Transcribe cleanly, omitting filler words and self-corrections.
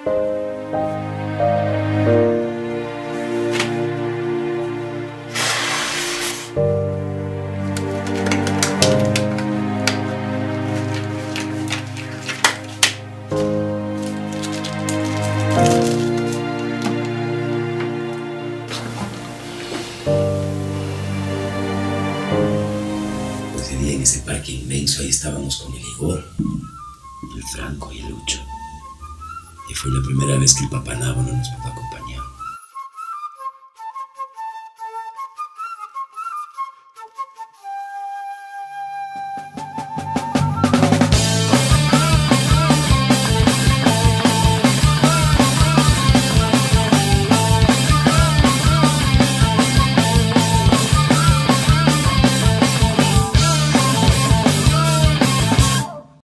Ese día en ese parque inmenso, ahí estábamos con el Igor, el Franco y el Lucho. Y fue la primera vez que el papá Nabo no nos pudo acompañar.